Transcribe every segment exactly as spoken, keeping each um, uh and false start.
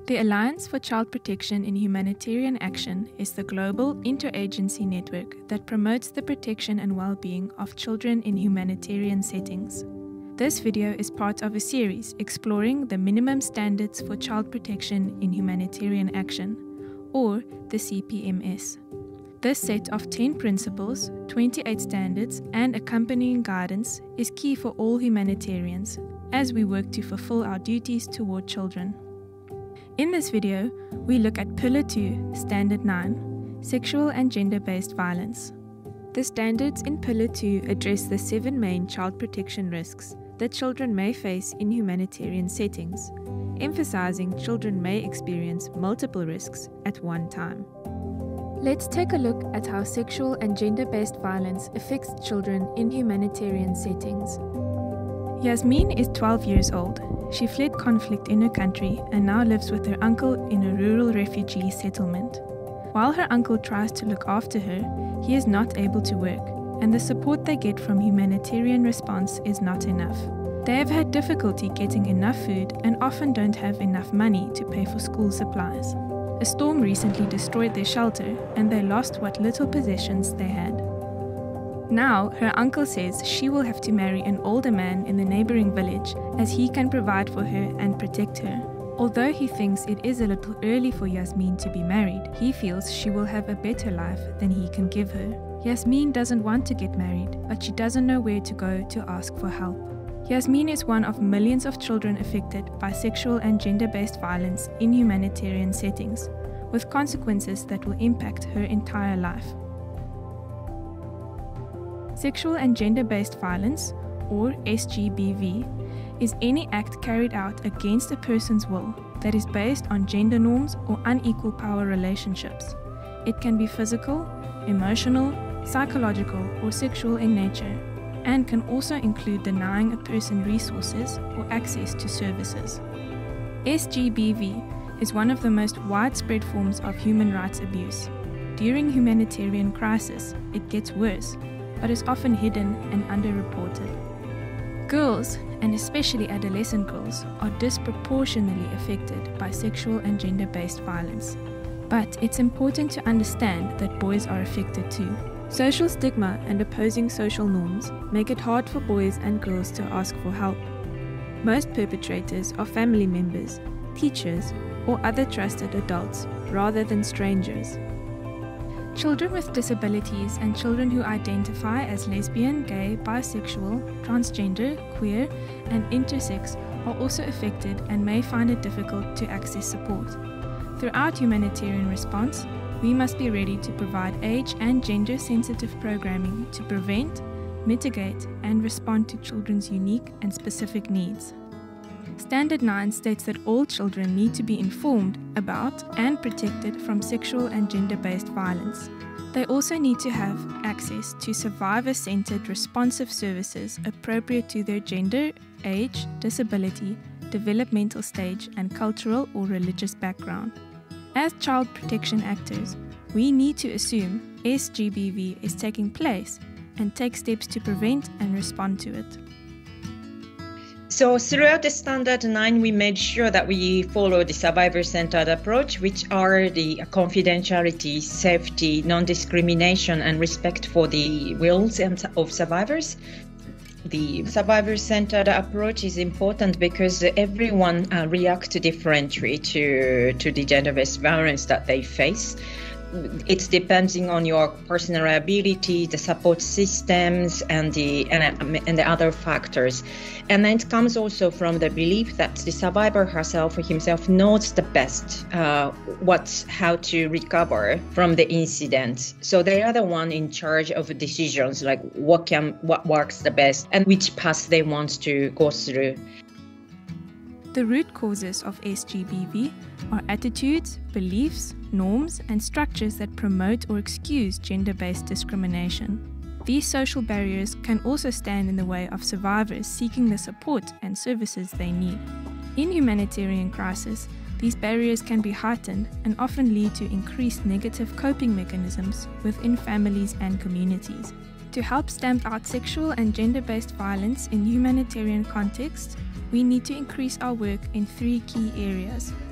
The Alliance for Child Protection in Humanitarian Action is the global interagency network that promotes the protection and well-being of children in humanitarian settings. This video is part of a series exploring the minimum standards for child protection in humanitarian action, or the C P M S. This set of ten principles, twenty-eight standards, and accompanying guidance is key for all humanitarians as we work to fulfill our duties toward children. In this video, we look at Pillar two, Standard nine, Sexual and Gender-Based Violence. The standards in Pillar two address the seven main child protection risks that children may face in humanitarian settings, emphasizing children may experience multiple risks at one time. Let's take a look at how sexual and gender-based violence affects children in humanitarian settings. Yasmin is twelve years old. She fled conflict in her country and now lives with her uncle in a rural refugee settlement. While her uncle tries to look after her, he is not able to work, and the support they get from humanitarian response is not enough. They have had difficulty getting enough food and often don't have enough money to pay for school supplies. A storm recently destroyed their shelter and they lost what little possessions they had. Now, her uncle says she will have to marry an older man in the neighboring village as he can provide for her and protect her. Although he thinks it is a little early for Yasmin to be married, he feels she will have a better life than he can give her. Yasmin doesn't want to get married, but she doesn't know where to go to ask for help. Yasmin is one of millions of children affected by sexual and gender-based violence in humanitarian settings, with consequences that will impact her entire life. Sexual and gender-based violence, or S G B V, is any act carried out against a person's will that is based on gender norms or unequal power relationships. It can be physical, emotional, psychological, or sexual in nature, and can also include denying a person resources or access to services. S G B V is one of the most widespread forms of human rights abuse. During humanitarian crisis, it gets worse, but is often hidden and underreported. Girls, and especially adolescent girls, are disproportionately affected by sexual and gender-based violence. But it's important to understand that boys are affected too. Social stigma and opposing social norms make it hard for boys and girls to ask for help. Most perpetrators are family members, teachers, or other trusted adults, rather than strangers. Children with disabilities and children who identify as lesbian, gay, bisexual, transgender, queer, and intersex are also affected and may find it difficult to access support. Throughout humanitarian response, we must be ready to provide age and gender-sensitive programming to prevent, mitigate, and respond to children's unique and specific needs. Standard nine states that all children need to be informed about and protected from sexual and gender-based violence. They also need to have access to survivor-centered responsive services appropriate to their gender, age, disability, developmental stage, and cultural or religious background. As child protection actors, we need to assume S G B V is taking place and take steps to prevent and respond to it. So throughout the Standard nine, we made sure that we follow the survivor-centered approach, which are the confidentiality, safety, non-discrimination, and respect for the wills of survivors. The survivor-centered approach is important because everyone uh, reacts differently to, to the gender-based violence that they face. It's depending on your personal ability, the support systems, and the and, and the other factors. And then it comes also from the belief that the survivor herself or himself knows the best uh, what how to recover from the incident. So they are the one in charge of decisions, like what can what works the best and which path they want to go through. The root causes of S G B V are attitudes, beliefs, norms, and structures that promote or excuse gender-based discrimination. These social barriers can also stand in the way of survivors seeking the support and services they need. In humanitarian crisis, these barriers can be heightened and often lead to increased negative coping mechanisms within families and communities. To help stamp out sexual and gender-based violence in humanitarian contexts, we need to increase our work in three key areas: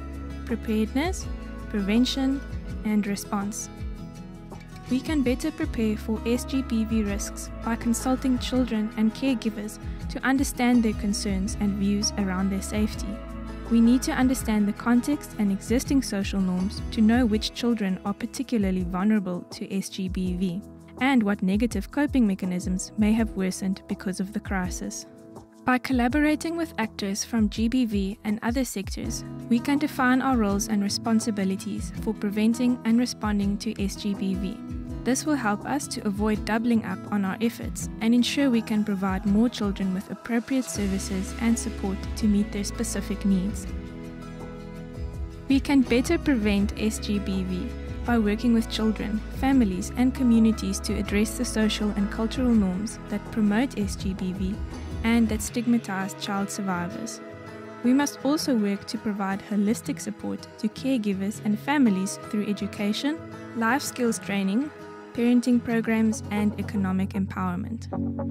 preparedness, prevention, and response. We can better prepare for S G B V risks by consulting children and caregivers to understand their concerns and views around their safety. We need to understand the context and existing social norms to know which children are particularly vulnerable to S G B V and what negative coping mechanisms may have worsened because of the crisis. By collaborating with actors from G B V and other sectors, we can define our roles and responsibilities for preventing and responding to S G B V. This will help us to avoid doubling up on our efforts and ensure we can provide more children with appropriate services and support to meet their specific needs. We can better prevent S G B V by working with children, families, and communities to address the social and cultural norms that promote S G B V and that stigmatize child survivors. We must also work to provide holistic support to caregivers and families through education, life skills training, parenting programs, and economic empowerment.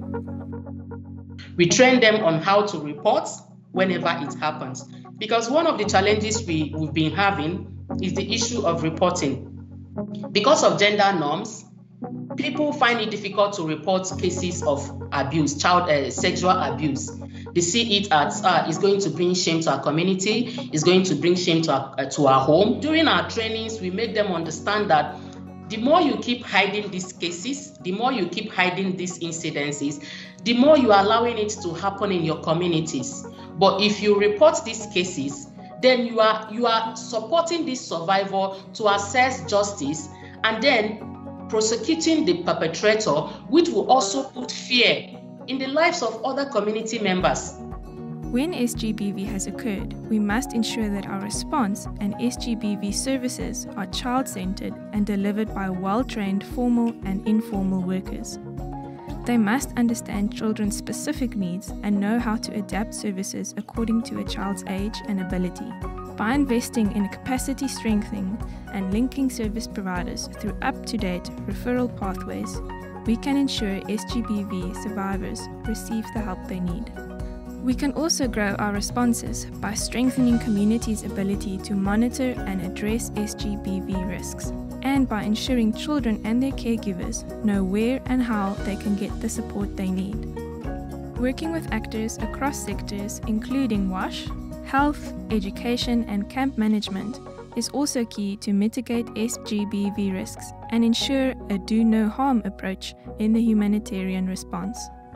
We train them on how to report whenever it happens, because one of the challenges we, we've been having is the issue of reporting. Because of gender norms, people find it difficult to report cases of abuse, child uh, sexual abuse. They see it as uh, it's going to bring shame to our community, it's going to bring shame to our, uh, to our home. During our trainings, we make them understand that the more you keep hiding these cases, the more you keep hiding these incidences, the more you are allowing it to happen in your communities. But if you report these cases, then you are you are supporting this survivor to access justice and then prosecuting the perpetrator, which will also put fear in the lives of other community members. When S G B V has occurred, we must ensure that our response and S G B V services are child-centered and delivered by well-trained formal and informal workers. They must understand children's specific needs and know how to adapt services according to a child's age and ability. By investing in capacity strengthening and linking service providers through up-to-date referral pathways, we can ensure S G B V survivors receive the help they need. We can also grow our responses by strengthening communities' ability to monitor and address S G B V risks, and by ensuring children and their caregivers know where and how they can get the support they need. Working with actors across sectors including WASH, health, education, and camp management is also key to mitigate S G B V risks and ensure a do-no-harm approach in the humanitarian response.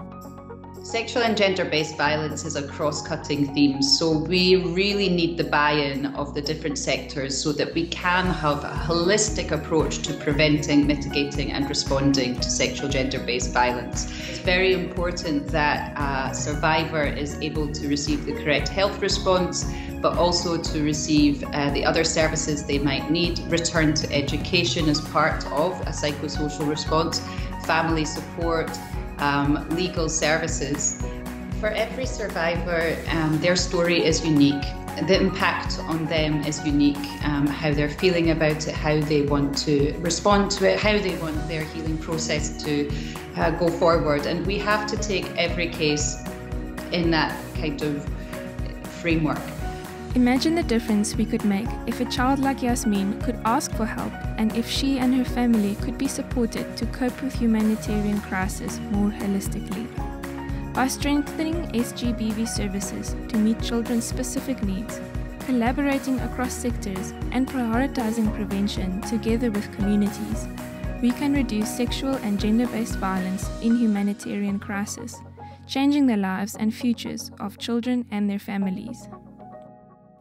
Sexual and gender-based violence is a cross-cutting theme, so we really need the buy-in of the different sectors so that we can have a holistic approach to preventing, mitigating and responding to sexual gender-based violence. It's very important that a survivor is able to receive the correct health response, but also to receive uh, the other services they might need, return to education as part of a psychosocial response, family support, Um, legal services. For every survivor, um, their story is unique. The impact on them is unique, um, how they're feeling about it, how they want to respond to it, how they want their healing process to uh, go forward. And we have to take every case in that kind of framework. Imagine the difference we could make if a child like Yasmin could ask for help and if she and her family could be supported to cope with humanitarian crisis more holistically. By strengthening S G B V services to meet children's specific needs, collaborating across sectors and prioritizing prevention together with communities, we can reduce sexual and gender-based violence in humanitarian crisis, changing the lives and futures of children and their families.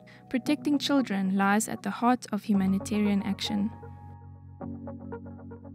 Protecting children lies at the heart of humanitarian action.